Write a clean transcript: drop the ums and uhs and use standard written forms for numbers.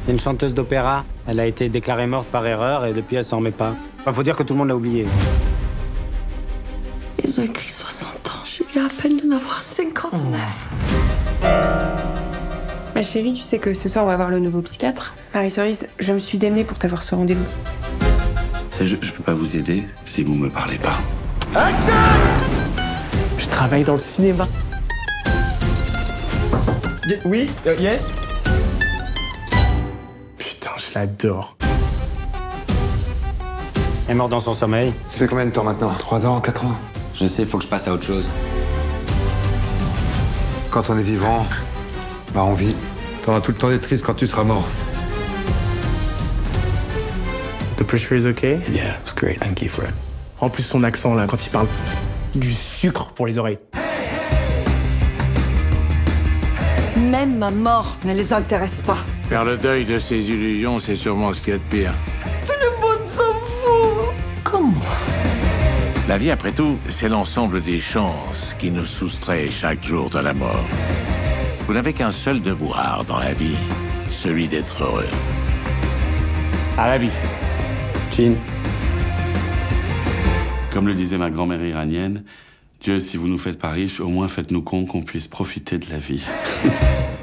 C'est une chanteuse d'opéra. Elle a été déclarée morte par erreur et depuis elle s'en remet pas. Enfin, faut dire que tout le monde l'a oublié. Ils ont écrit 60 ans. Je viens à peine d'en avoir 59. Ma chérie, tu sais que ce soir on va voir le nouveau psychiatre. Marie-Cerise, je me suis démenée pour t'avoir ce rendez-vous. Je peux pas vous aider si vous me parlez pas. Je travaille dans le cinéma. Oui, yes. Putain, je l'adore. Elle est morte dans son sommeil. Ça fait combien de temps maintenant? 3 ans, 4 ans? Je sais, faut que je passe à autre chose. Quand on est vivant, bah on vit. T'auras tout le temps d'être triste quand tu seras mort. The pressure is okay. Yeah, it was great. Thank you, Fred. En plus, son accent, là, quand il parle, du sucre pour les oreilles. Même ma mort ne les intéresse pas. Faire le deuil de ses illusions, c'est sûrement ce qu'il y a de pire. Tout le monde s'en fout. Comment? La vie, après tout, c'est l'ensemble des chances qui nous soustraient chaque jour de la mort. Vous n'avez qu'un seul devoir dans la vie, celui d'être heureux. À la vie. Jean. Comme le disait ma grand-mère iranienne, Dieu, si vous nous faites pas riches, au moins faites-nous cons qu'on puisse profiter de la vie.